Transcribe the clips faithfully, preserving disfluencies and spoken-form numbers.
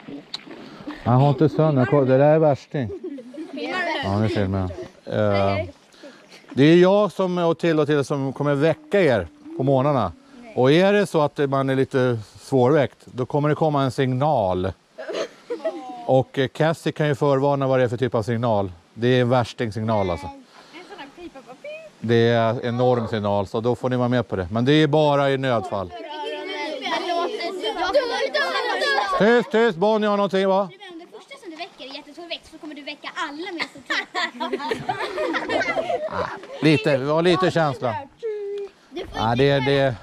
Han har inte sönder. Det där är värsting. Ja, nu filmar jag. Uh, det är jag som och till och till som kommer väcka er på morgnarna. Och är det så att man är lite svårväckt, då kommer det komma en signal. Och uh, Cassie kan ju förvarna vad det är för typ av signal. Det är en värstingsignal alltså. Det är en enorm signal, så då får ni vara med på det. Men det är bara i nödfall. Tyst, tyst, Bonnie har någonting, va? Det första som du väcker är jättesvårväckt, så kommer du väcka alla med så tid. Lite, vi har lite känsla. Ja, det är det.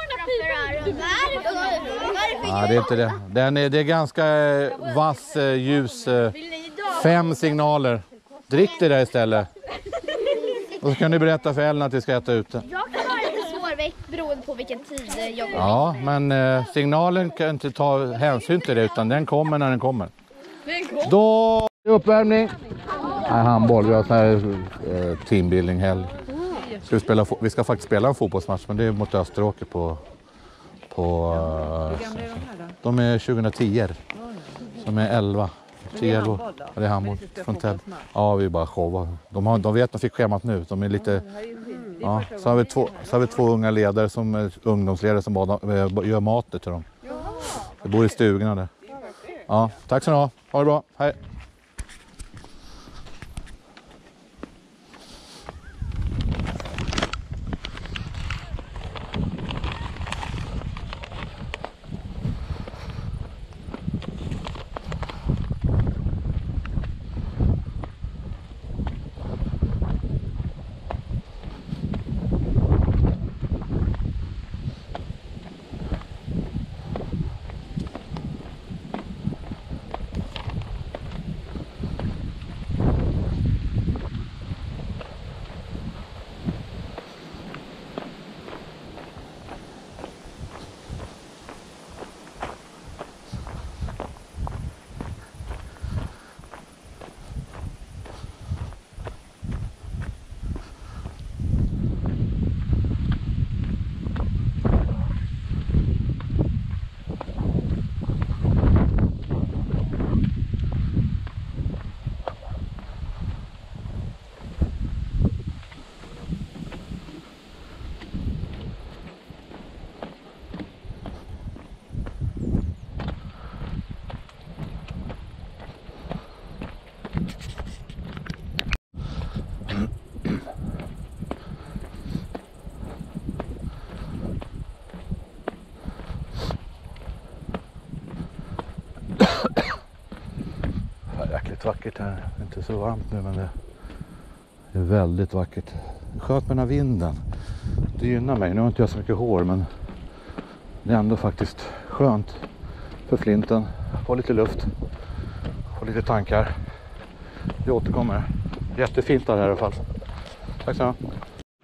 Ja, det är inte det. Den är, det är ganska vass ljus. Fem signaler. Drick det där istället. Och så kan du berätta för Ellen att vi ska äta ute. Jag kan vara lite svårväckt beroende på vilken tid jag går. Ja, men eh, signalen kan inte ta hänsyn till det, utan den kommer när den kommer. Då är uppvärmning. Nej, handboll. Vi har sån här eh, teambuilding helg. Ska vi, spela, vi ska faktiskt spela en fotbollsmatch, men det är mot Österåker på... på eh, de är tjugohundratio. De är elva. tio elva. Ja, det är handboll. Ja, vi bara showar. De, har, de vet att de fick schemat nu. De är lite... Ja, så har vi två, så har vi två unga ledare som ungdomsledare som bara, gör matet till dem. De bor i stugorna där. Ja, tack så mycket. Ha det bra. Hej. Vackert här. Det är inte så varmt nu, men det är väldigt vackert. Skönt med den här vinden. Det gynnar mig. Nu har inte jag så mycket hår, men det är ändå faktiskt skönt för flinten. Få lite luft. Få lite tankar. Vi återkommer. Jättefint där i alla fall. Tack så mycket.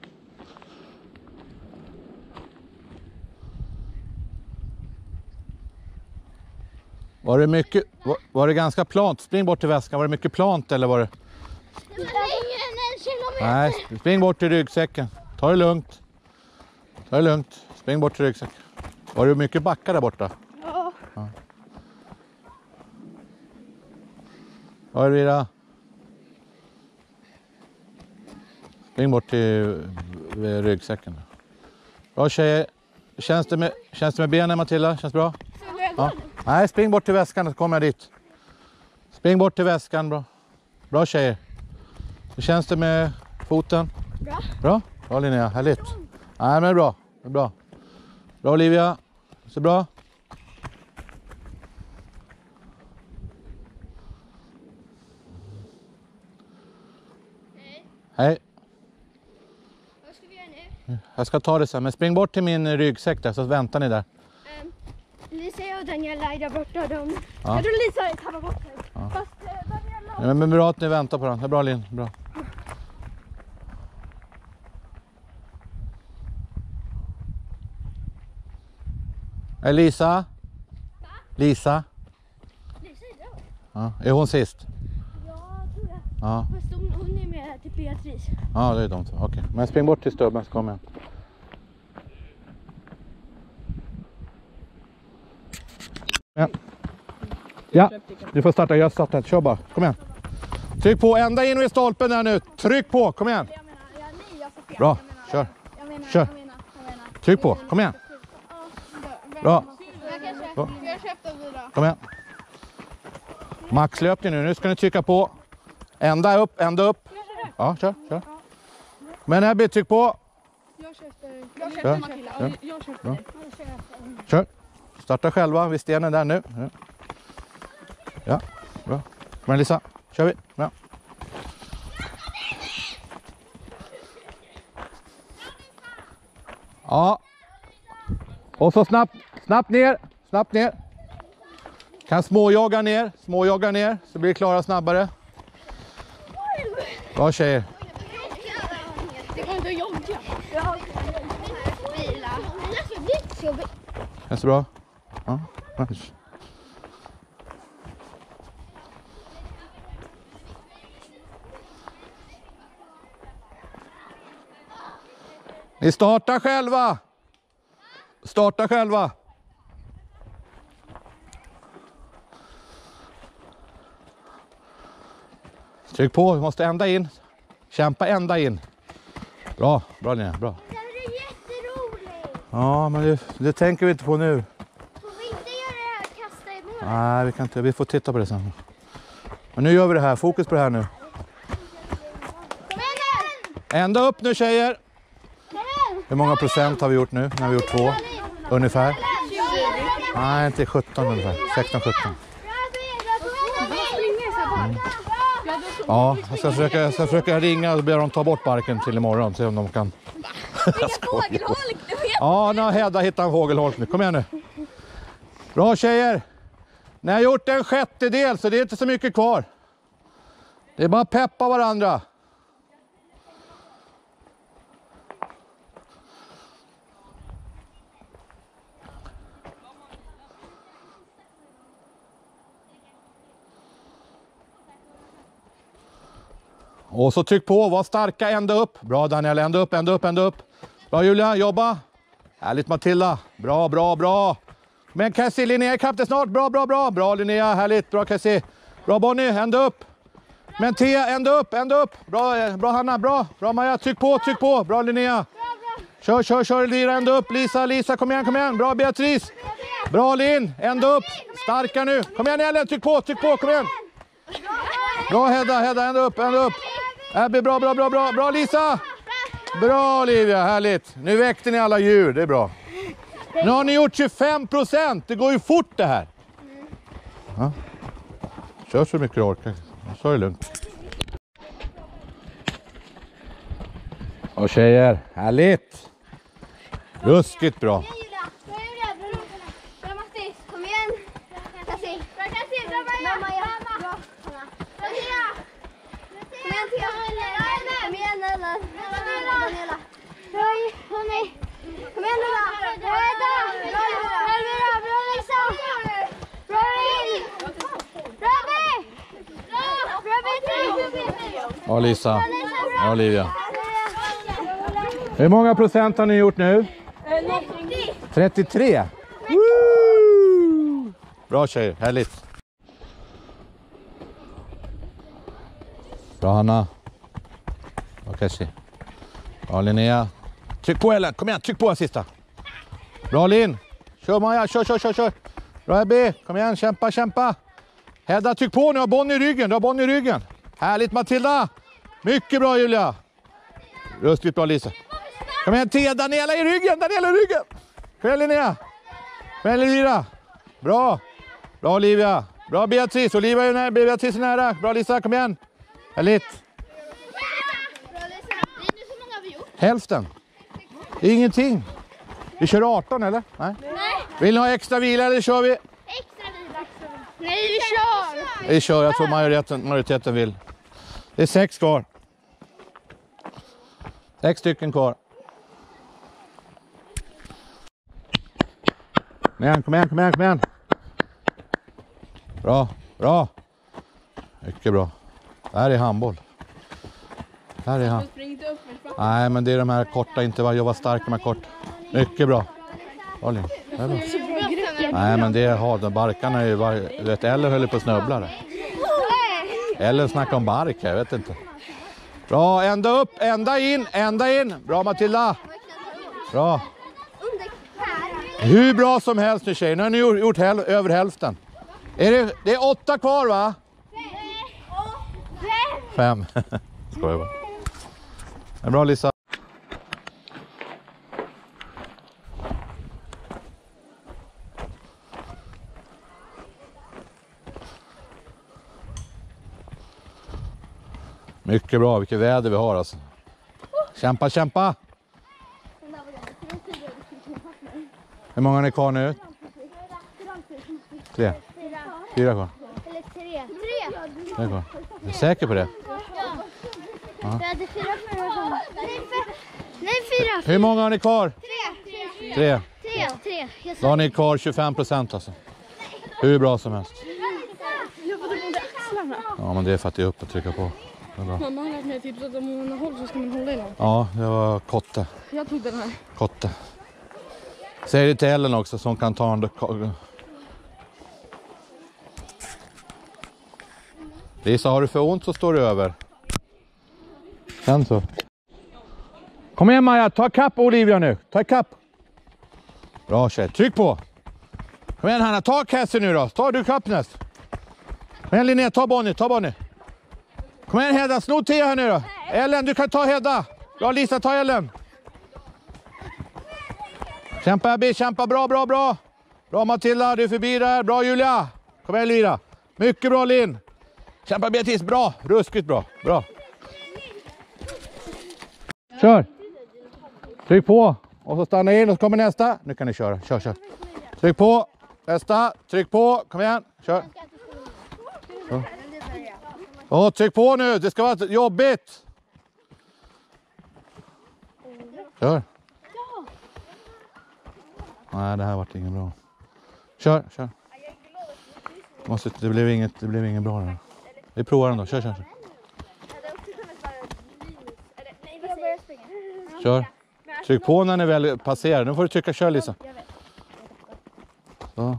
Var det mycket, var, var det ganska plant? Spring bort till väskan. Var det mycket plant eller var det? Det var ingen en kilometer. Nej, spring bort till ryggsäcken. Ta det lugnt. Ta det lugnt. Spring bort till ryggsäcken. Var det mycket backar där borta? Ja. Ja. Var det Vira? Spring bort till ryggsäcken. Bra tjejer. Känns det med, känns det med benen, Matilda? Känns bra? Ja. Nej, spring bort till väskan så kommer jag dit. Spring bort till väskan, bra. Bra tjejer. Hur känns det med foten? Bra. Bra? Bra Linnea, härligt. Nej, men bra. Bra. Bra Olivia. Så bra. Hej. Hej. Vad ska vi göra nu? Jag ska ta det sen, men spring bort till min ryggsäck där så väntar ni där. Um, Lisa och Daniela är där borta. De... Ja. Jag tror Lisa är tappar bort här. Ja. Fast uh, Daniela... Ja, men bra att ni väntar på den. Det är bra Linn, bra. Är Lisa? Lisa? Lisa är där. Ja. Är hon sist? Ja, tror jag. Ja. Fast hon, hon är med till Beatrice. Ja, det är de två. Okej. Men spring bort till stubben så kommer jag. Ja. Ja, du får starta. Jag startar. Kör bara. Kom igen. Tryck på. Ända in vid stolpen där nu. Tryck på. Kom igen. Bra. Kör. Kör. Tryck på. Kom igen. Bra. Bra. Kom igen. Maxlöpning nu. Nu ska ni trycka på. Ända upp. Ända upp. Ja, kör. Kör. Men här blir tryck på. Kör. Kör. Kör. Starta själva vid stenen där nu. Ja, bra. Kom igen Lisa. Kör vi. Bra. Ja. Och så snabbt, snabbt ner. Snabbt ner. Kan småjogga ner. Småjogga ner. Så blir det klara snabbare. Bra tjejer. Det går inte att jogga. Vila. Känns det bra? Ja, nice. Ni startar själva. Starta själva. Tryck på, vi måste ända in. Kämpa ända in. Bra, bra Lina, bra. Det är jätteroligt. Ja, men det, det tänker vi inte på nu. Får vi inte göra det här, kasta i mål? Nej, vi kan inte, vi får titta på det sen. Men nu gör vi det här, fokus på det här nu. Kom igen nu! Ända upp nu tjejer. Kom igen! Hur många procent har vi gjort nu? När vi gjort två? Ungefär? Nej, inte sjutton ungefär. sexton sjutton. Mm. Ja, jag ska, försöka, jag ska försöka ringa och be dem ta bort barken till imorgon. Se om de kan. Ja, nu har Hedda hittat en fågelholk nu. Kom igen nu. Bra tjejer. Ni har gjort en sjättedel så det är inte så mycket kvar. Det är bara att peppa varandra. Och så tryck på, var starka, ända upp. Bra Daniel, ända upp, ända upp, ända upp. Bra Julia, jobba. Härligt Matilda. Bra, bra, bra. Men Cassie, Linnea ikapp det snart. Bra, bra, bra. Bra Linnea, härligt. Bra Cassie. Bra Bonnie, ända upp. Men Thea, ända upp, ända upp. Bra, bra Hanna, bra. Bra Maja, tryck på, tryck på. Bra Linnea. Kör, kör, kör Elvira, ända upp. Lisa, Lisa, kom igen, kom igen. Bra Beatrice. Bra Linn, ända upp. Starka nu. Kom igen Ellen, tryck på, tryck på, kom igen. Bra Hedda, Hedda, ända upp, ända upp. Abby, bra, bra, bra, bra. Bra Lisa. Bra Olivia, härligt. Nu väckte ni alla djur, det är bra. Nu har ni gjort tjugofem procent. Det går ju fort det här. Ja. Kör så mycket du orkar. Så är det lugnt. Och tjejer, härligt. Ruskigt bra. Kom igen. Cassie. Bra Cassie, bra Maja. Bra Maja. Bra. Bra Thea. Kom igen Thea. Kom igen Ellen. Daniela. Bra hörni. Kom igen Ella. Bra Edda. Bra Elvira. Bra Lisa. Bra Linn. Bra Abby. Bra Beatrice. Ja Lisa. Ja Olivia. Hur många procent har ni gjort nu? trettiotre. Woo! Bra tjejer, härligt. Bra Hanna. Bra Cassie. Bra Linnea. Tryck på Ellen, kom igen, tryck på den sista. Bra Linn. Kör Maja, kör, kör, kör, kör. Bra Abby, kom igen, kämpa, kämpa. Hedda, tryck på nu, har Bonnie i ryggen, du har Bonnie i ryggen. Härligt Matilda. Mycket bra Julia. Ruskigt bra Lisa. Kom igen Thea, Daniela i ryggen, Daniela i ryggen. Kom igen Linnea. Kom igen Elvira. Bra. Bra Olivia. Bra Beatrice, Olivia är nära, Beatrice är nära. Bra Lisa, kom igen. Härligt. Hälften. Ingenting. Vi kör arton eller? Nej. Nej. Vill ni ha extra vila eller kör vi? Extra vila. Nej, vi kör. Vi kör, jag tror majoriteten, majoriteten vill. Det är sex kvar. Sex stycken kvar. Kom igen, kom igen, kom igen, kom igen. Bra, bra. Mycket bra. Det här är handboll. Det här är hand. Nej, men det är de här korta, inte vad jobba starkt med kort. Mycket bra. Olin, det är bra. Nej, men det har de barkarna ju. Vet, Ellen höll på att snubbla där. Ellen snackar om bark, jag vet inte. Bra, ända upp, ända in, ända in. Bra Matilda. Bra. Hur bra som helst nu tjejer. Nu har ni gjort, gjort häl, över hälften. Är det, det är åtta kvar va? Fem. Skojar bara. Det är bra Lisa. Mycket bra, vilket väder vi har alltså. Kämpa, kämpa! Hur många är ni kvar nu? Tre. Fyra kvar. Eller tre. Tre. Tre kvar. Är du säker på det? Ja. Vi hade fyra förra gången. Nej, fyra. Hur många har ni kvar? Tre. Tre. Tre. Tre. Då har ni kvar tjugofem procent alltså. Hur bra som helst. Ja, men det är för att det är upp och trycka på. Mamma har lärt mig tips att om hon håller så ska man hålla i den. Ja, det var kotte. Jag tog den här. Kotte. Säg det till Ellen också som kan ta en... Lisa, har du för ont så står du över. Sen så. Kom igen Maja, ta kapp Olivia nu. Ta kapp. Bra tjej, tryck på. Kom igen Hanna, ta Cassie nu då. Ta du kapp näst. Kom igen Linnea, ta Bonnie, ta Bonnie. Kom igen Hedda, sno Tia här nu då. Ellen, du kan ta Hedda. Bra Lisa, ta Ellen. Kämpa Abby, kämpa, bra, bra, bra. Bra Matilda, du är förbi där. Bra Julia. Kom igen Lyra. Mycket bra Linn. Kämpa Beatrice, bra. Ruskigt bra, bra. Kör. Tryck på. Och så stanna in och så kommer nästa. Nu kan ni köra, kör, kör. Tryck på, nästa. Tryck på, kom igen, kör. Så. Åh, tryck på nu, det ska vara jobbigt. Kör. Nej, det här var ingen bra. Kör, kör. Måste, det blev inget, det blev ingen bra där. Vi provar den då, kör, kör, kör. Kör. Tryck på när ni väl passerar. Nu får du trycka kör Lisa. Så.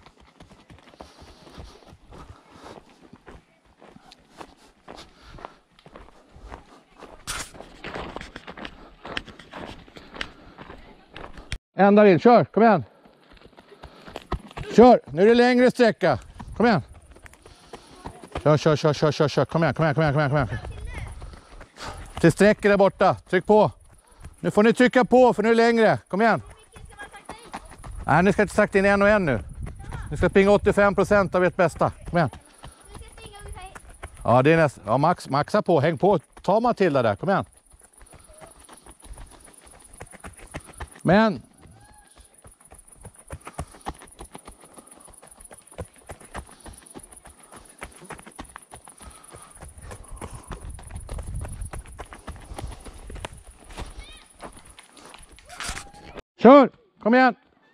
Ända in, kör, kom igen. Kör, nu är det längre sträcka. Kom igen. Kör, kör, kör, kör, kör, kör. Kom igen, kom igen, kom igen, kom igen, kom igen. Till sträcker där borta, tryck på. Nu får ni trycka på för nu är det längre. Kom igen. Nej, ni ska inte sakta in en och en nu. Ni ska springa åttiofem procent av ert bästa. Kom igen. Ja, det är nästan. Ja, max, maxa på, häng på. Ta Matilda där, kom igen. Men kör! Kom igen!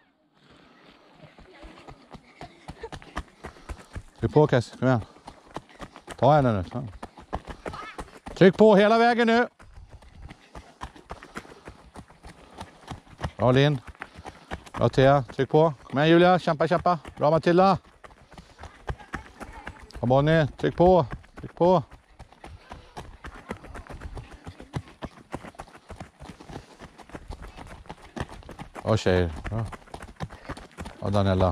Tryck på Cassie, kom igen. Ta henne nu. Ta. Tryck på hela vägen nu. Bra Linn. Bra Thea, tryck på. Kom igen Julia, kämpa, kämpa. Bra Matilda. Kom Bonnie, tryck på. Tryck på. Bra tjejer. Bra. Och Daniela.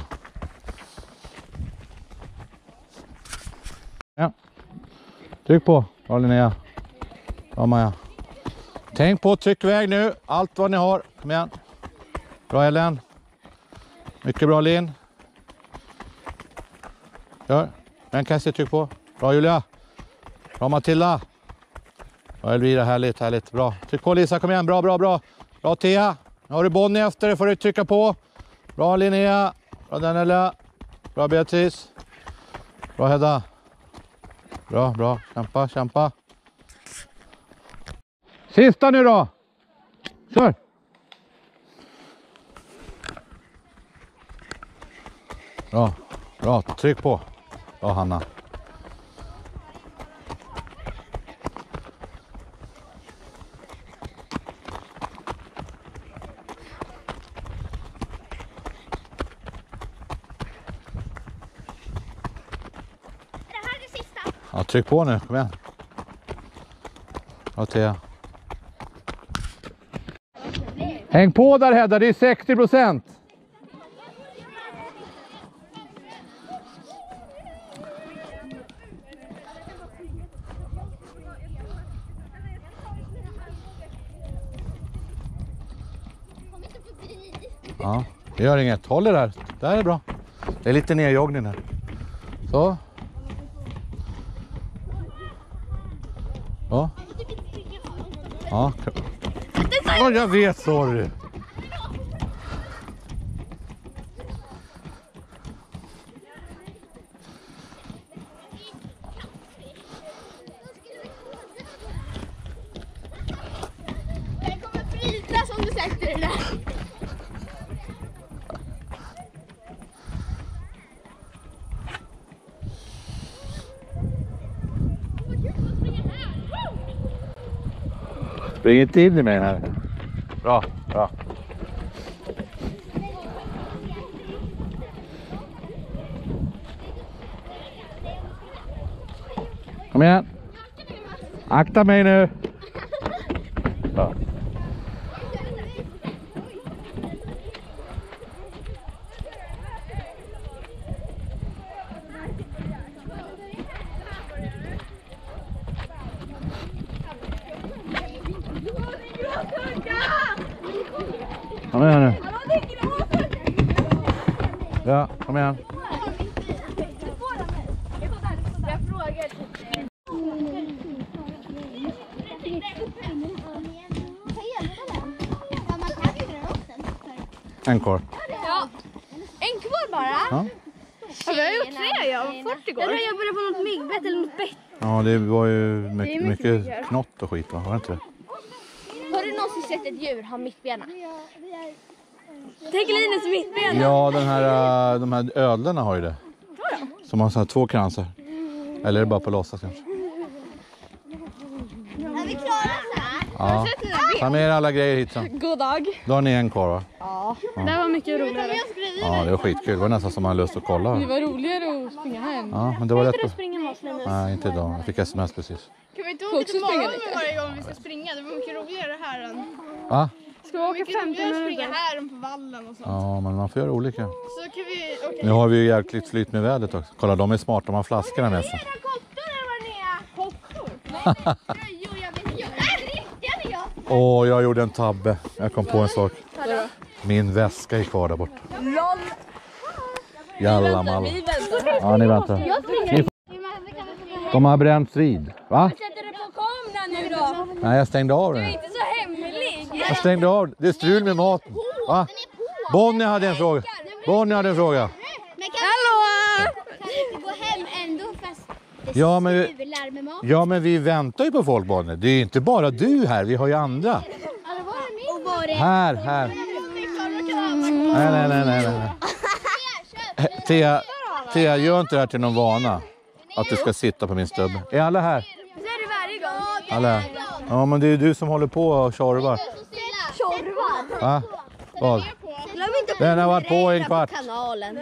Ja. Tryck på. Bra Linnea. Bra Maja. Tänk på tryckväg nu. Allt vad ni har. Kom igen. Bra Ellen. Mycket bra Linn. Kör. En Cassie, tryck på. Bra Julia. Bra Matilda. Bra Elvira, härligt, härligt. Bra. Tryck på Lisa, kom igen. Bra, bra, bra. Bra Thea. Nu har du Bonnie efter, det får du trycka på. Bra Linnea. Bra Daniela. Bra Beatrice. Bra Hedda. Bra, bra. Kämpa, kämpa. Sista nu då. Kör. Bra, bra. Tryck på. Bra Hanna. Ja, tryck på nu, kom igen. Ja, Thea. Häng på där Hedda, det är sextio procent. Ja, det gör inget. Håll det där. Där är bra. Det är lite nedjoggning här. Så. Ja. Ja. Ja, jag vet, sorry. Jag kommer frita som du sätter det där. Spring inte in i mig här. Bra, bra. Kom igen. Akta mig nu. Bra. Kom igen nu. Ja, kom igen. Jag frågar. En kvar. Ja. En kvar bara? Ja. Ja, vi har gjort tre, ja. fyrtio går. Jag tror jag började på något myggbett eller något bett. Ja, det var ju mycket, Det är mycket mycket mycket. knott och skit, va? Var det inte det? Har du någonsin sett ett djur ha mittbena? Tänk Linus mittben. Ja, den här, äh, de här ödlorna har ju det. Som har så här två kransar. Eller är det bara på låtsas kanske? Är vi klara så här? Ja. Ta med er alla grejer hit sen. God dag. Då har ni en kvar, va? Ja. Det här var mycket roligare. Ja, det var skitkul. Det var nästan som man hade lust att kolla. Det var roligare att springa hem. Ja, men det var rätt bra. Springa med oss, Linus. Nej, inte idag. Jag fick sms precis. Kan vi inte åka till morgonen varje gång vi ska springa? Det var mycket roligare här än... Va? Ska vi åka femton minuter? här än på vallen och sånt. Ja, men man får göra olika. Så kan vi åka... Nu har vi ju jäkligt flyt med vädret också. Kolla, de är smarta. De har flaskorna med sig. Kottor eller vad det är? Kottor? Nej, jag vet inte. Nej, riktiga jag. Åh, jag gjorde en tabbe. Jag kom på en sak. Min väska är kvar där borta. Jalla malla. Ja, ni väntar. Ni... De har bränt vid. Va? Sätter du på kameran nu då? Nej, jag stängde av den. Inte så hemlig. Jag stängde av. Det är strul med maten. Va? Bonnie hade en fråga. Bonnie hade en fråga. Men kan Hallå! Kan vi inte gå hem ändå fast det Ja, men vi, strular med mat? ja, men vi väntar ju på folk, Bonnie. Det är inte bara du här. Vi har ju andra. Och var det? Här, här. Nej, nej, nej, nej, nej. Thea, Thea, gör inte det här till någon vana. Att du ska sitta på min stubbe. Är alla här? Så är det varje gång. Alla här? Ja, men det är ju du som håller på och tjorvar. Tjorvar? Va? Vad? Glöm inte Den har varit på en kvart. kanalen.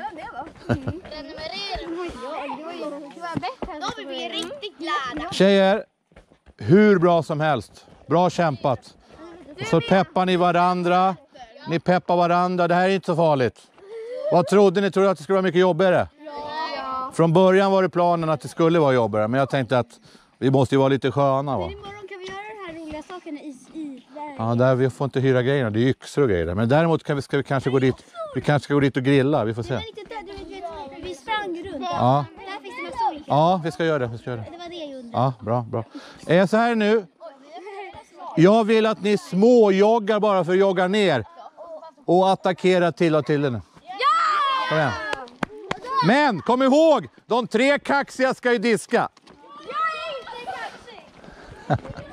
Då blir vi riktigt glada. Tjejer, hur bra som helst. Bra kämpat. Och så peppar ni varandra. Ni peppar varandra. Det här är inte så farligt. Vad trodde ni? Trodde att det skulle vara mycket jobbigare? Ja. Från början var det planen att det skulle vara jobbigare. Men jag tänkte att vi måste ju vara lite sköna, va? Imorgon kan vi göra de här roliga sakerna i, i där. Ja, där vi får inte hyra grejerna. Det är yxor och grejer där. Men däremot kan vi, ska vi kanske gå dit. Vi kanske ska gå dit och grilla. Vi får se. Det var riktigt där, du vet, vet, vi sprang runt. Ja, Där finns det massa olika. ja vi ska göra det. Vi ska göra det. Det var det jag undrade. Ja, bra, bra. Är så här nu. Jag vill att ni småjoggar bara för att jogga ner. Och attackera till och till nu. Ja! Kom igen. Men kom ihåg, de tre kaxiga ska ju diska. Jag är inte kaxig!